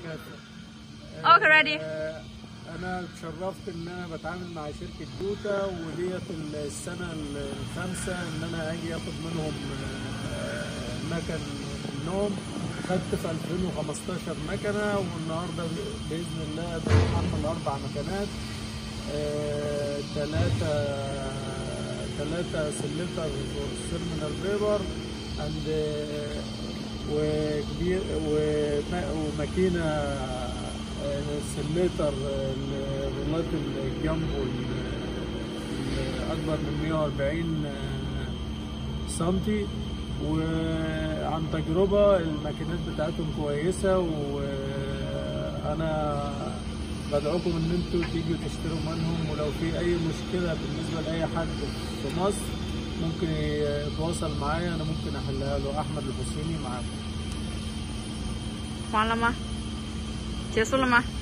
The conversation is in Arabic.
Okay, ready. أنا اتشرفت إن أنا بتعامل مع شركة توتا، وديت السنة الخامسة إن أنا أجي آخد منهم مكن النوم. خدت في 2015 مكنة، والنهارده بإذن الله بنحمل 4 مكنات، 3 سلتر سيرمينال بيبر وكبير، وماكينة سليتر رولات الجامبو أكبر من 140 سنتي. وعن تجربة الماكينات بتاعتهم كويسة، وأنا بدعوكم إن انتوا تيجوا تشتروا منهم. ولو في أي مشكلة بالنسبة لأي حد في مصر ممكن يتواصل معايا، أنا ممكن أحلها له. أحمد الحسيني معاكم. 完了吗？结束了吗？